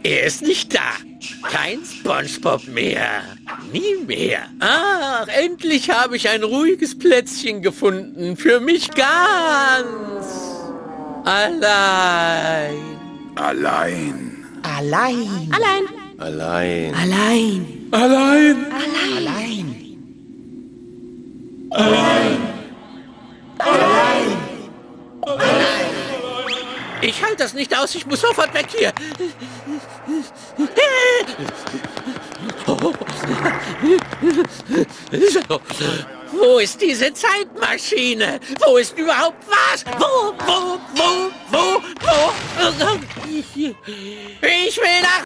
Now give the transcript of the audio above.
Er ist nicht da. Kein SpongeBob mehr. Nie mehr. Ach, endlich habe ich ein ruhiges Plätzchen gefunden. Für mich ganz allein. Allein. Allein. Allein. Allein. Allein. Allein. Allein. Ich halte das nicht aus. Ich muss sofort weg hier. Wo ist diese Zeitmaschine? Wo ist überhaupt was? Wo? Ich will nach